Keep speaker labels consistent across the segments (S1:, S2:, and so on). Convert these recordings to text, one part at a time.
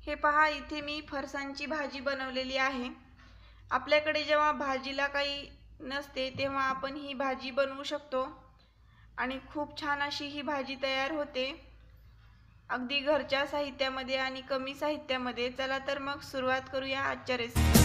S1: हे पहा, इथे मी फरसाणची भाजी बनवलेली आहे। आपल्याकडे जेव्हा भाजीला काही नसते तेव्हा आपण ही भाजी बनवू शकतो आणि खूप छान अशी ही भाजी तयार होते, अगदी घरच्या साहित्यामध्ये आणि कमी साहित्यामध्ये। चला तर मग सुरुवात करूया आजच्या रेसिपी।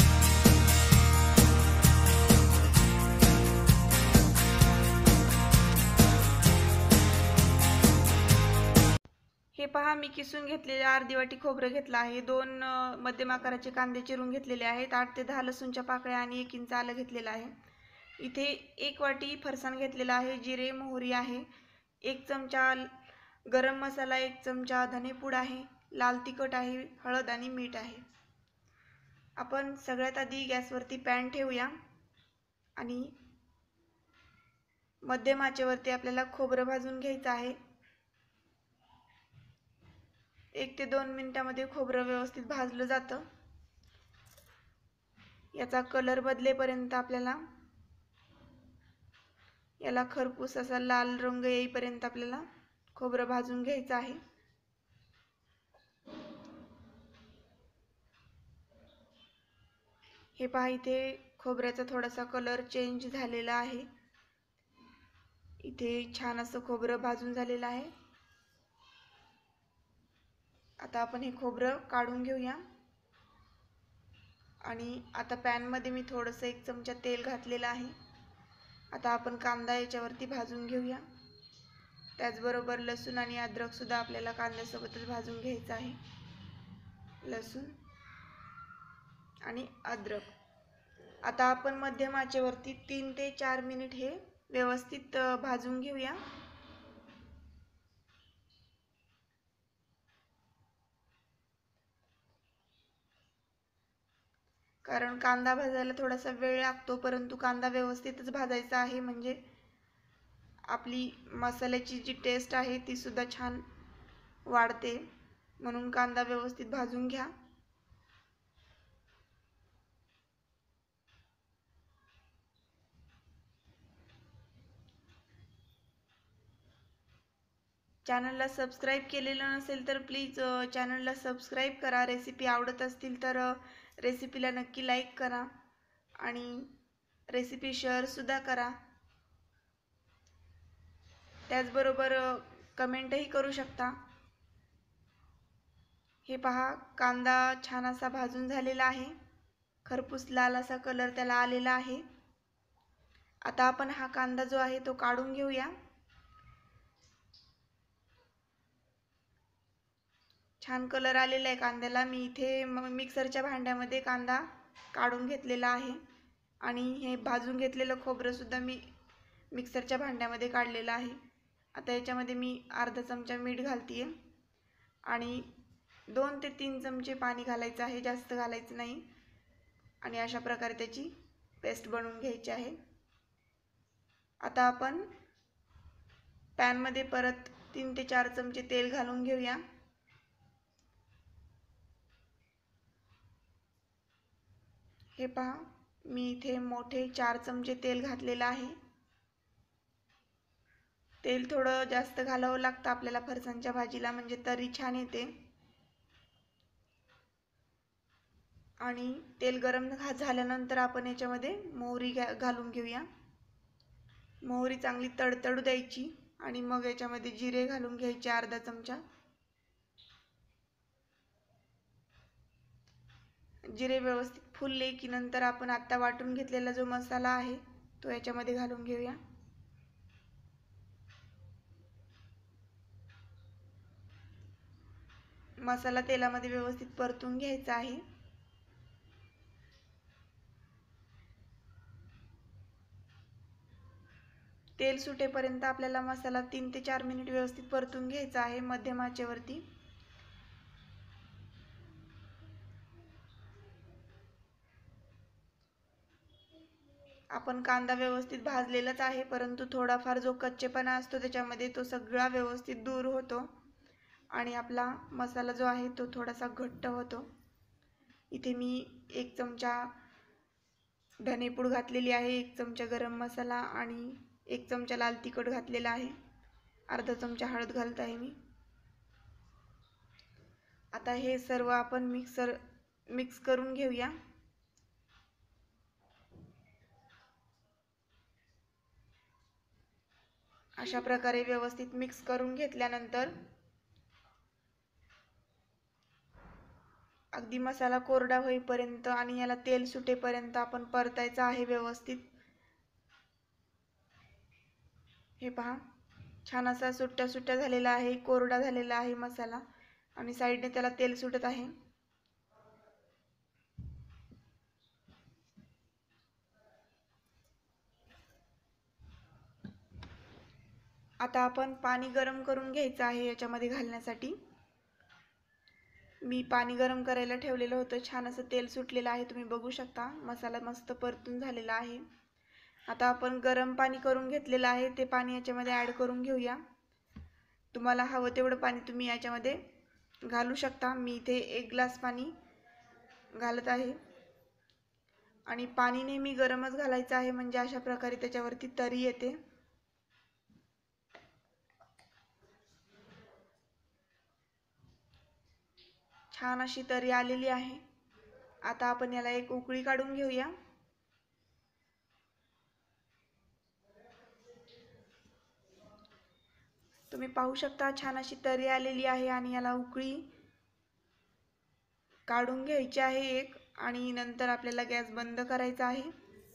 S1: हे पहा, मी किसून घेतलेले अर्धी वाटी खोबरं घेतलं आहे। 2 मध्यम आकाराचे कांदे चिरून घेतलेले आहेत। 8 ते 10 लसूणच्या पाकळ्या आणि 1 इंच आलं घेतलेलं आहे। इथे 1 वाटी फरसाण घेतलेला आहे। जिरे मोहरी आहे, 1 चमचा गरम मसाला, 1 चमचा धनेपूड आहे, लाल तिखट आहे, हळद आणि मीठ आहे। आपण सगळ्यात आधी गॅसवरती पॅन ठेवूया आणि मध्यम आचेवरती आपल्याला खोबरं भाजून घ्यायचं आहे। 1 ते 2 मिनिटांमध्ये खोबरं व्यवस्थित भाजलं जातं। याचा कलर बदलेपर्यंत आपल्याला याला खरपूस असा लाल रंग येईपर्यंत आपल्याला खोबरं भाजून घ्यायचं आहे। हे पहा, इथे खोबऱ्याचा थोडासा कलर चेंज झालेला आहे। इथे छान असं खोबरं भाजून झालेलं आहे। आता आपण हे खोबरं काढून घेऊया आणि आता पॅन मध्ये मी थोडंसं 1 चमचा तेल घातलेलं आहे। आता आपण कांदा याच्यावरती भाजून घेऊया। त्याचबरोबर लसूण आणि अद्रक सुद्धा आपल्याला कांद्यासोबतच भाजून घ्यायचं आहे। लसूण आणि अद्रक आता आपण मध्यम आचेवरती 3 ते 4 मिनिट हे व्यवस्थित भाजून घेऊया। कारण कांदा भाजायला थोडासा वेळ लागतो, परंतु कांदा व्यवस्थितच भाजायचा आहे, म्हणजे आपली मसाल्याची जी टेस्ट आहे ती सुद्धा छान वाढते। म्हणून कांदा व्यवस्थित भाजून घ्या। चॅनलला सबस्क्राइब केलेलं नसेल तर प्लीज चॅनलला सबस्क्राइब करा। रेसिपी आवडत असतील तर रेसिपीला नक्की लाईक करा आणि रेसिपी शेअर सुद्धा करा। त्याचबरोबर कमेंटही करू शकता। हे पहा, कांदा छान असा भाजून झालेला आहे, खरपूस लाल असा कलर त्याला आलेला आहे। आता आपण हा कांदा जो आहे तो काढून घेऊया। छान कलर आलेला आहे कांद्याला। मी इथे मिक्सरच्या भांड्यामध्ये कांदा काढून घेतलेला आहे आणि हे भाजून घेतलेलं खोबरं सुद्धा मी मिक्सरच्या भांड्यामध्ये काढलेलं आहे। आता याच्यामध्ये मी अर्धा चमचा मीठ घालते आणि 2 ते 3 चमचे पाणी घालायचं आहे, जास्त घालायचं नाही। आणि अशा प्रकारे त्याची पेस्ट बनवून घ्यायची आहे। आता आपण पॅन मध्ये परत 3 ते 4 चमचे तेल घालून घेऊया। हे पहा, मी इथे मोठे 4 चमचे तेल घातलेलं आहे। तेल थोडं जास्त घालावं लागतं आपल्याला फरसाणच्या भाजीला, म्हणजे तरी छान येते। आणि तेल गरम झाल्यानंतर आपण याच्यामध्ये मोहरी घालून घेऊया। मोहरी चांगली तडतडू द्यायची आणि मग याच्यामध्ये जिरे घालून घ्यायचे अर्धा चमचा। जिरे व्यवस्थित फुलले की नंतर आपण आता वाटून घेतलेला जो मसाला आहे तो याच्यामध्ये घालून घेऊया। मसाला तेलामध्ये व्यवस्थित परतून घ्यायचा आहे। तेल सुटेपर्यंत आपल्याला मसाला 3 ते 4 मिनिट व्यवस्थित परतून घ्यायचा आहे मध्यम आचेवरती। आपण कांदा व्यवस्थित भाजलेलाच आहे, परंतु थोडाफार जो कच्चेपणा असतो त्याच्यामध्ये तो सगळा व्यवस्थित दूर होतो आणि आपला मसाला जो आहे तो थोडासा घट्ट होतो। इथे मी 1 चमचा धनेपूड घातलेली आहे, 1 चमचा गरम मसाला आणि 1 चमचा लाल तिखट घातलेला आहे, अर्धा चमचा हळद घालत आहे मी। आता हे सर्व आपण मिक्स करून घेऊया। अशा प्रकारे व्यवस्थित मिक्स करून घेतल्यानंतर अगदी मसाला कोरडा होईपर्यंत आणि याला तेल सुटेपर्यंत आपण परतायचा आहे व्यवस्थित। हे पहा, छान असा सुट्टा सुट्टा झालेला आहे, कोरडा झालेला आहे मसाला आणि साईडने त्याला तेल सुटत आहे। आता आपण पाणी गरम करून घ्यायचं आहे याच्यामध्ये घालण्यासाठी। मी पाणी गरम करायला ठेवलेलं होतं, छान असं तेल सुटलेलं आहे, तुम्ही बघू शकता। मसाला मस्त परतून झालेला आहे। आता आपण गरम पाणी करून घेतलेलं आहे ते पाणी याच्यामध्ये ॲड करून घेऊया। तुम्हाला हवं तेवढं पाणी तुम्ही याच्यामध्ये घालू शकता। मी इथे 1 ग्लास पाणी घालत आहे आणि पाणी नेहमी गरमच घालायचं आहे, म्हणजे अशा प्रकारे त्याच्यावरती तरी येते। छान अशी तरी आलेली आहे। आता आपण याला एक उकळी काढून घेऊया। तुम्ही पाहू शकता छान अशी तरी आलेली आहे आणि याला उकळी काढून घ्यायची आहे एक, आणि नंतर आपल्याला गॅस बंद करायचा आहे।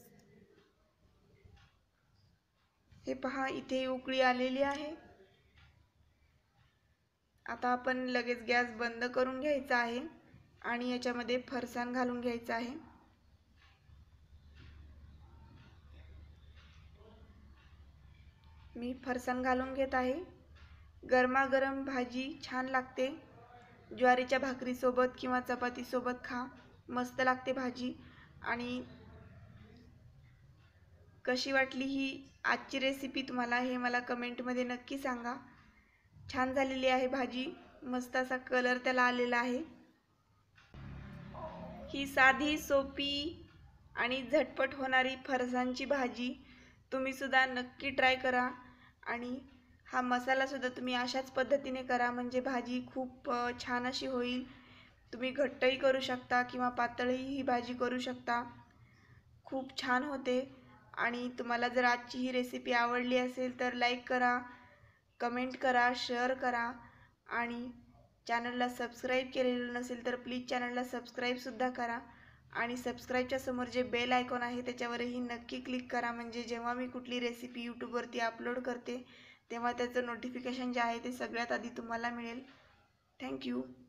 S1: हे पहा, इथे उकळी आलेली आहे। आता आपण लगेच गॅस बंद करून घ्यायचा आहे आणि याच्यामध्ये फरसाण घालून घ्यायचं आहे। मी फरसाण घालून घेत आहे। गरमागरम भाजी छान लागते, ज्वारीच्या भाकरीसोबत किंवा चपातीसोबत खा, मस्त लागते भाजी। आणि कशी वाटली ही आजची रेसिपी तुम्हाला हे मला कमेंटमध्ये नक्की सांगा। छान झालेली आहे भाजी, मस्त असा कलर त्याला आलेला आहे। ही साधी, सोपी आणि झटपट होणारी फरसाणची भाजी तुम्ही सुद्धा नक्की ट्राय करा। आणि हा मसाला सुद्धा तुम्ही अशाच पद्धतीने करा, म्हणजे भाजी खूप छान अशी होईल। तुम्ही घट्टही करू शकता किंवा पातळही ही भाजी करू शकता, खूप छान होते। आणि तुम्हाला जर आजची ही रेसिपी आवडली असेल तर लाईक करा, कमेंट करा, शेअर करा आणि चॅनलला सबस्क्राईब केलेलं नसेल तर प्लीज चॅनलला सबस्क्राईबसुद्धा करा। आणि सबस्क्राईबच्या समोर जे बेल आयकॉन आहे त्याच्यावरही नक्की क्लिक करा, म्हणजे जेव्हा मी कुठली रेसिपी यूट्यूबवरती अपलोड करते तेव्हा त्याचं नोटिफिकेशन जे आहे ते सगळ्यात आधी तुम्हाला मिळेल। थँक्यू।